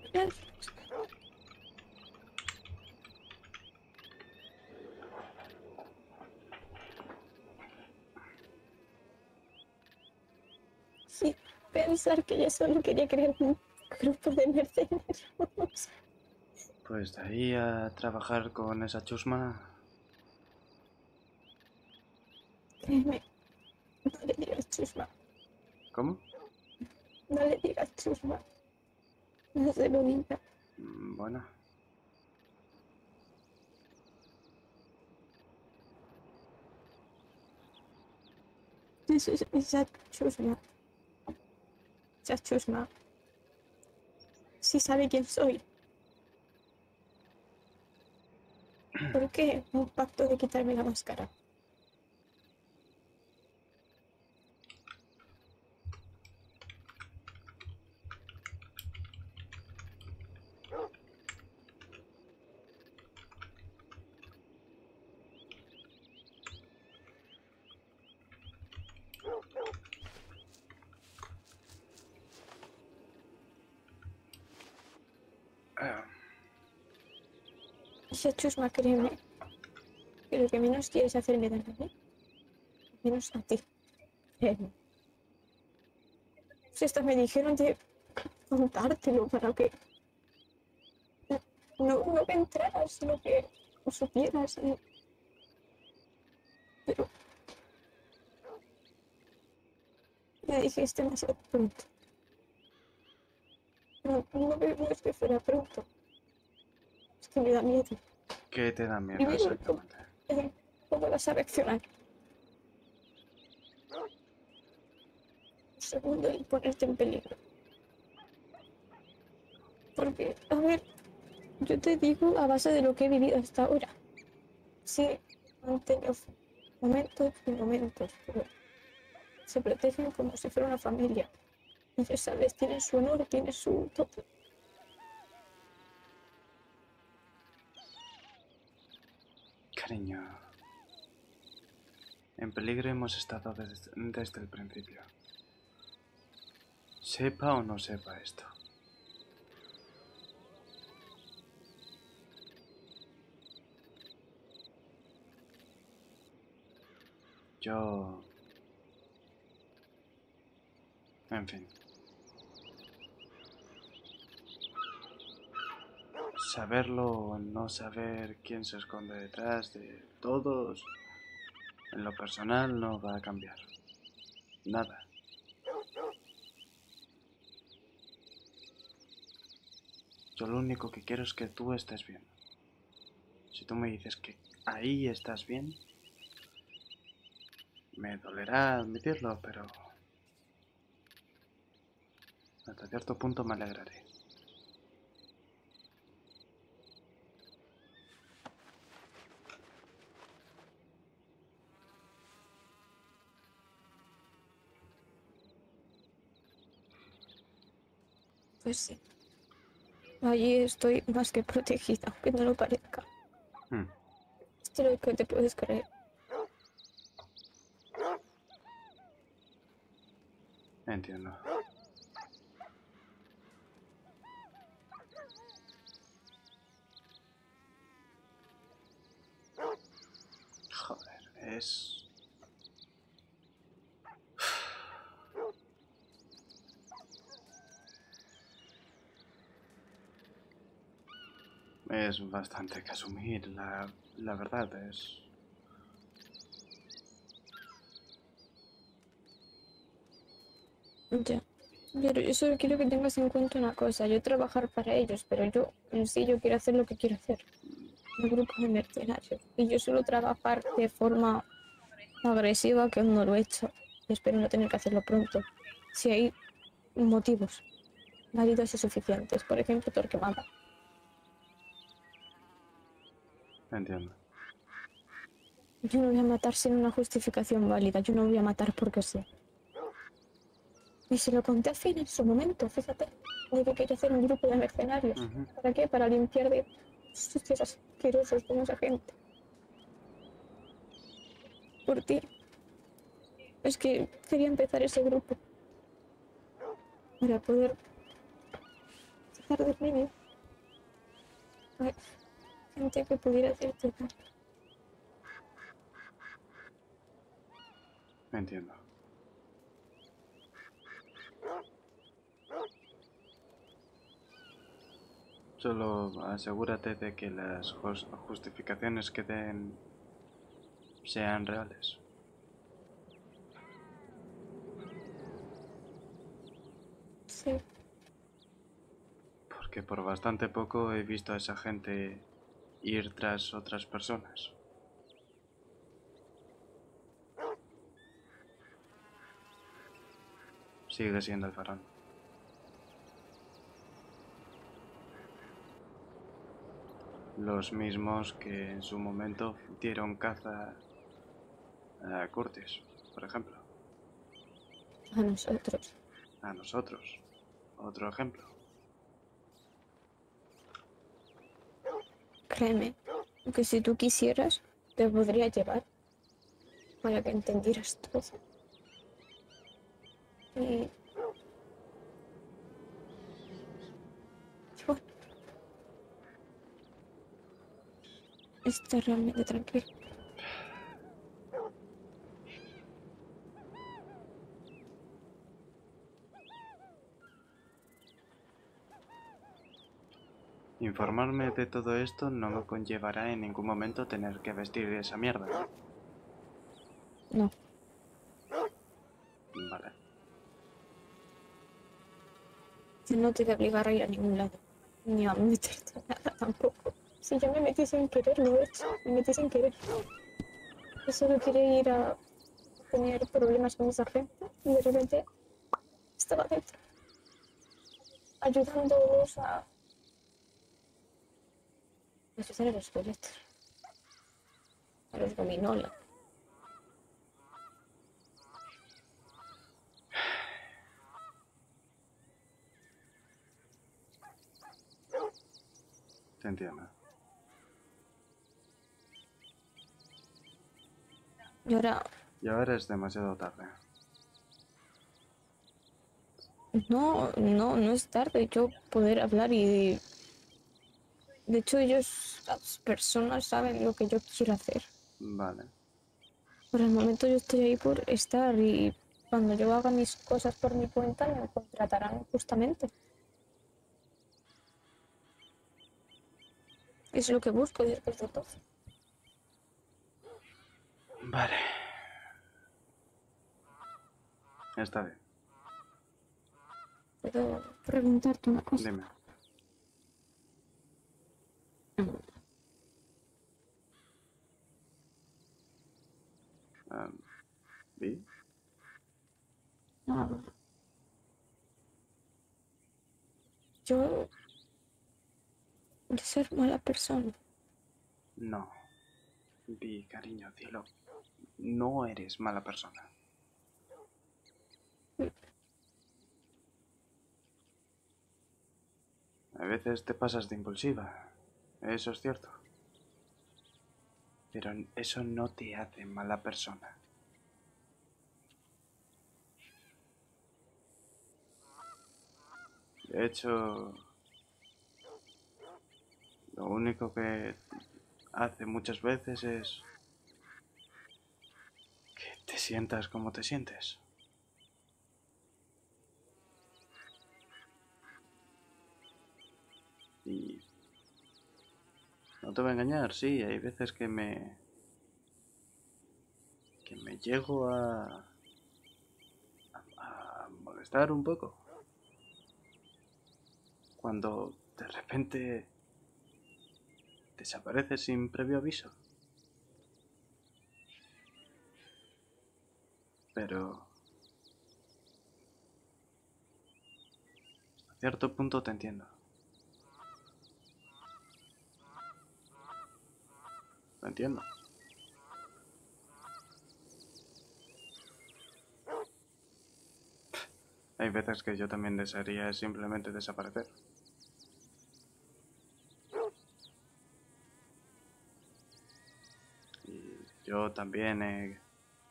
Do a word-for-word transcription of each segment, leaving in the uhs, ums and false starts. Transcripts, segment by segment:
Gracias. Sí, pensar que yo solo quería crear un grupo de mercenarios. Pues de ahí a trabajar con esa chusma. Créeme, no le digas chusma. ¿Cómo? No le digas chusma. No se lo diga. Mm, Bueno. Eso es esa chusma. Esa chusma. Sí sabe quién soy. ¿Por qué un pacto de quitarme la máscara? Ah, Esa chusma, créeme, que lo que menos quieres hacerme daño a mí, menos a ti. Créeme. Si esto me dijeron de contártelo para que no, no me entraras, sino que lo supieras. Y... Pero me dijiste demasiado pronto. No, no, no es que fuera pronto. Es que me da miedo. ¿Qué te da miedo Primero, ¿cómo, exactamente? eh, ¿cómo vas a reaccionar? Segundo, el ponerte en peligro. Porque, a ver, yo te digo a base de lo que he vivido hasta ahora. Sí, han tenido momentos y momentos, pero se protegen como si fuera una familia. Y ya sabes, tienen su honor, tienen su todo. Cariño. En peligro hemos estado desde, desde el principio. Sepa o no sepa esto. Yo... En fin. Saberlo o no saber quién se esconde detrás de todos, en lo personal no va a cambiar. Nada. Yo lo único que quiero es que tú estés bien. Si tú me dices que ahí estás bien, me dolerá admitirlo, pero hasta cierto punto me alegraré. Pues sí. Allí estoy más que protegida, aunque no lo parezca. Hmm, Esto es lo que te puedes creer. entiendo. Joder, es... Es bastante que asumir, la, la verdad es... Ya. Pero yo solo quiero que tengas en cuenta una cosa. Yo trabajar para ellos, pero yo en sí yo quiero hacer lo que quiero hacer. Un grupo de mercenarios. Y yo suelo trabajar de forma agresiva, que aún no lo he hecho. Y espero no tener que hacerlo pronto. Si hay motivos válidos y suficientes. Por ejemplo, Torquemada. Entiendo. Yo no voy a matar sin una justificación válida. Yo no voy a matar porque sí. Y se lo conté a Finn en su momento, fíjate. De que quería hacer un grupo de mercenarios. Ujú. ¿Para qué? Para limpiar de sucios asquerosos como esa gente. Por ti. Es que quería empezar ese grupo. Para poder empezar de mi vida. Hay gente que pudiera decirte tanto. Entiendo. Solo asegúrate de que las justificaciones que den sean reales. Sí. Porque por bastante poco he visto a esa gente ir tras otras personas. Sigue siendo el faraón. Los mismos que en su momento dieron caza a Curtis, por ejemplo. A nosotros. A nosotros. Otro ejemplo. Créeme, que si tú quisieras, te podría llevar para que entendieras todo. Y... y bueno, está realmente tranquilo. Informarme de todo esto no me conllevará en ningún momento tener que vestir esa mierda, ¿no? No. Vale. Yo no te voy a obligar a ir a ningún lado. Ni a meterte en nada tampoco. Si yo me metí sin querer, lo he hecho. Me metí sin querer. Yo solo quería ir a tener problemas con esa gente y de repente estaba dentro. Ayudándolos a... ayudar a los boletos. A los gominola. Te entiendo. Y ahora... Y ahora es demasiado tarde. No, no, no es tarde yo poder hablar y... De hecho, ellos, las personas saben lo que yo quiero hacer. Vale. Por el momento yo estoy ahí por estar y cuando yo haga mis cosas por mi cuenta me contratarán justamente. Es lo que busco después de todo. Vale. Está bien. ¿Puedo preguntarte una cosa? Dime. Um, ¿Y? No. Yo... de ser mala persona. No. Vi, cariño, cielo. No eres mala persona. A veces te pasas de impulsiva. Eso es cierto. Pero eso no te hace mala persona. De hecho, lo único que hace muchas veces es que te sientas como te sientes. Y no te voy a engañar, sí, hay veces que me que me llego a a, a molestar un poco. Cuando de repente desapareces sin previo aviso. Pero a cierto punto te entiendo. Lo entiendo. Hay veces que yo también desearía simplemente desaparecer. Y yo también he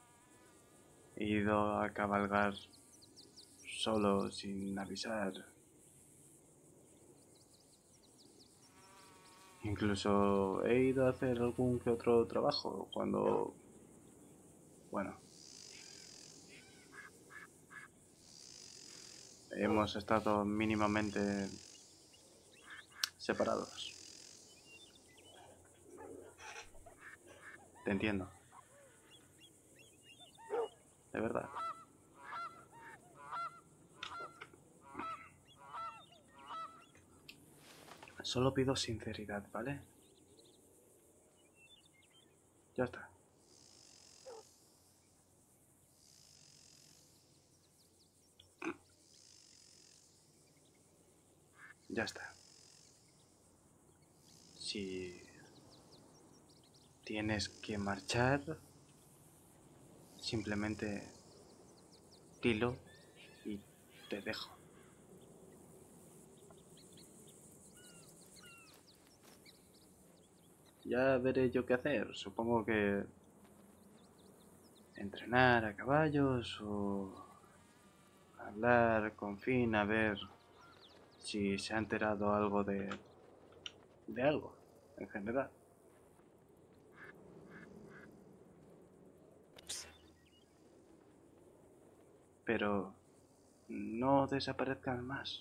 ido a cabalgar solo sin avisar. Incluso he ido a hacer algún que otro trabajo cuando, bueno, hemos estado mínimamente separados. Te entiendo. De verdad. Solo pido sinceridad, ¿vale? Ya está. Ya está. Si tienes que marchar, simplemente dilo y te dejo. Ya veré yo qué hacer. Supongo que entrenar a caballos o hablar con Finn a ver si se ha enterado algo de, de algo en general. Pero no desaparezcan más.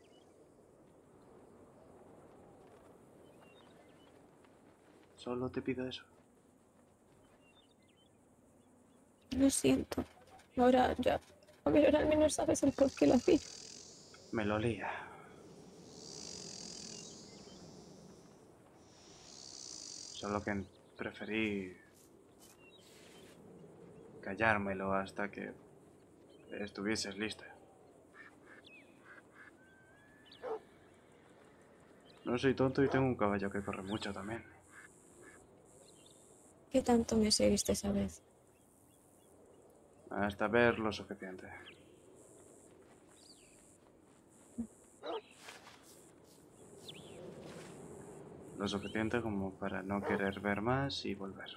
Solo te pido eso. Lo siento. Ahora ya. A ver, ahora al menos sabes el por qué lo hacía. Me lo lía. Solo que preferí callármelo hasta que estuvieses lista. No soy tonto y tengo un caballo que corre mucho también. ¿Qué tanto me seguiste esa vez? Hasta ver lo suficiente. Lo suficiente como para no querer ver más y volver.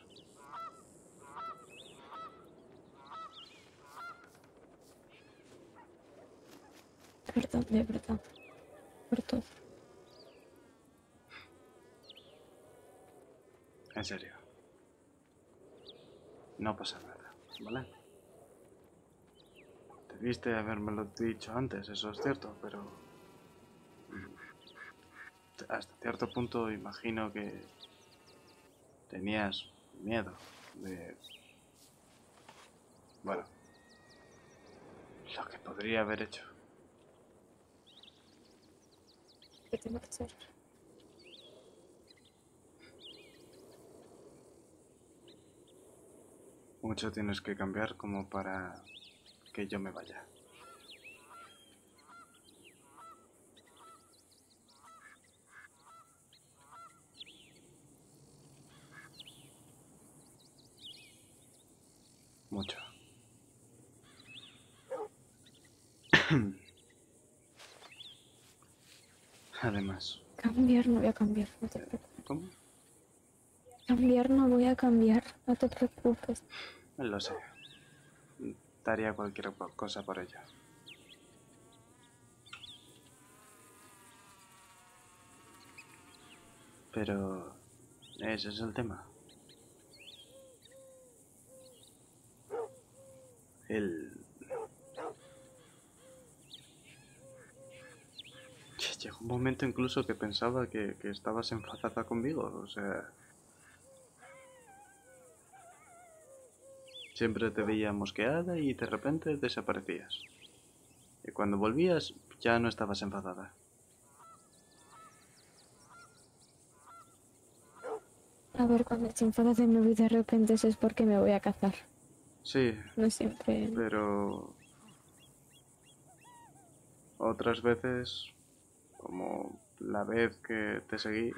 Perdón, de verdad. Por todo. En serio. No pasa nada, ¿vale? Debiste habérmelo dicho antes, eso es cierto, pero hasta cierto punto imagino que tenías miedo de, bueno, lo que podría haber hecho. Que te marchar. Mucho tienes que cambiar como para que yo me vaya. Mucho. Además. Cambiar no voy a cambiar, no te preocupes. ¿Cómo? Cambiar no voy a cambiar, no te preocupes. Lo sé. Daría cualquier cosa por ello. Pero ese es el tema. El... Llegó un momento incluso que pensaba que, que estabas enfadada conmigo, o sea... Siempre te veía mosqueada y de repente desaparecías. Y cuando volvías ya no estabas enfadada. A ver, cuando te enfadas de nuevo y de repente eso es porque me voy a cazar. Sí, No siempre... pero... Otras veces, como la vez que te seguí,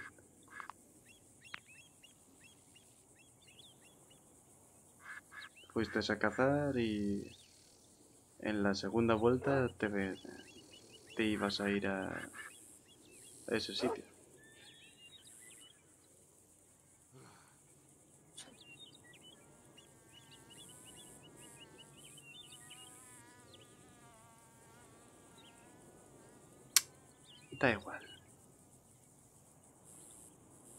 fuiste a cazar y en la segunda vuelta te, ve- te ibas a ir a ese sitio. Da igual.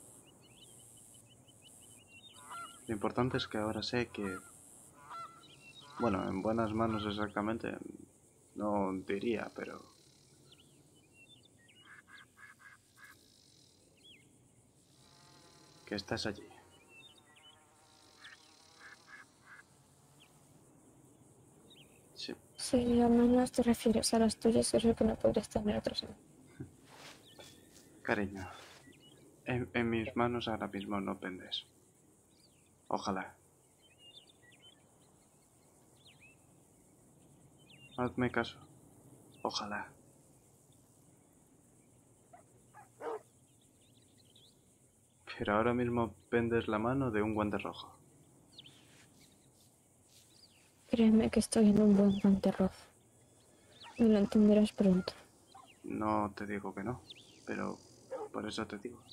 Lo importante es que ahora sé que... Bueno, en buenas manos exactamente, no diría, pero... que estás allí. Sí. Si a manos te refieres a las tuyas, creo que no podrías tener otros. Cariño, en, en mis manos ahora mismo no pendes. Ojalá. Hazme caso. Ojalá. Pero ahora mismo pendes la mano de un guante rojo. Créeme que estoy en un buen guante rojo. Y lo entenderás pronto. No te digo que no, pero por eso te digo.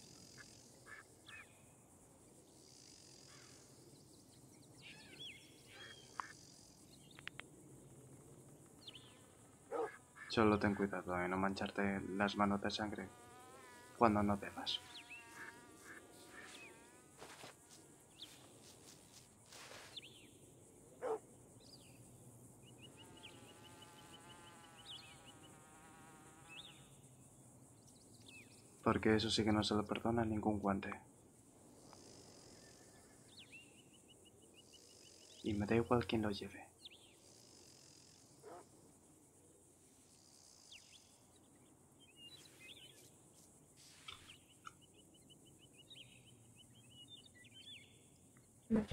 Solo ten cuidado de no mancharte las manos de sangre cuando no debas. Porque eso sí que no se lo perdona ningún guante. Y me da igual quién lo lleve. Vale.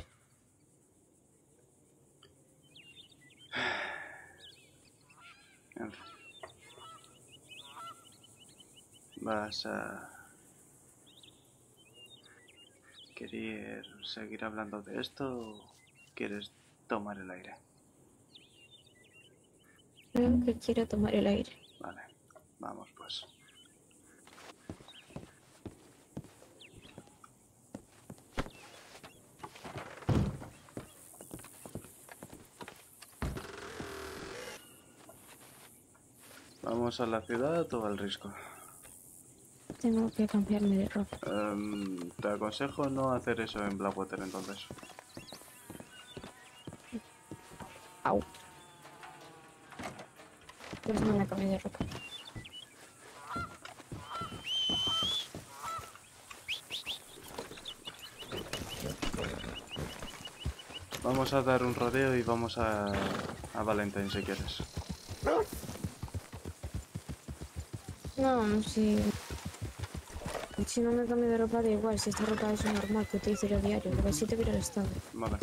En fin. ¿Vas a querer seguir hablando de esto o quieres tomar el aire? Creo que quiero tomar el aire. Vale, vamos pues. ¿Vamos a la ciudad o al risco? Tengo que cambiarme de ropa. Um, te aconsejo no hacer eso en Blackwater entonces. Au. Pues no me cambié de ropa. Vamos a dar un rodeo y vamos a, a Valentine si quieres. No, si... Si no me cambio de ropa, da igual. Si esta ropa es normal que utilizo yo a diario. Lo que sí te hubiera estado. Vale.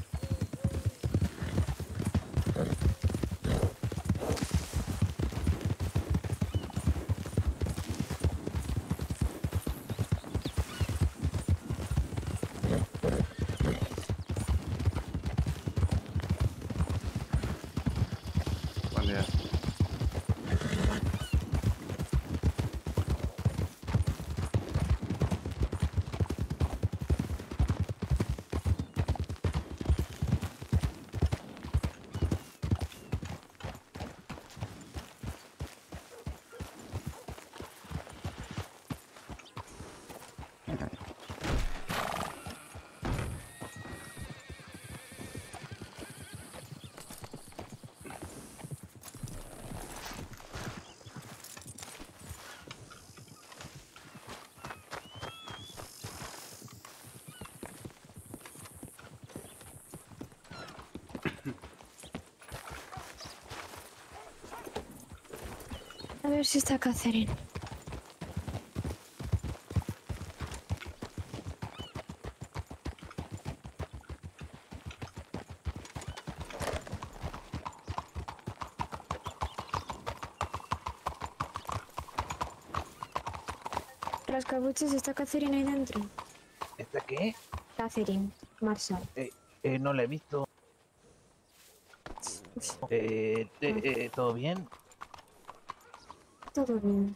Buen día. A ver si está Catherine. Las cabuchas, ¿está Catherine ahí dentro? ¿Esta qué? Catherine, Marshall. Eh, eh, no la he visto. Eh, eh, eh, ¿todo bien? Todo bien.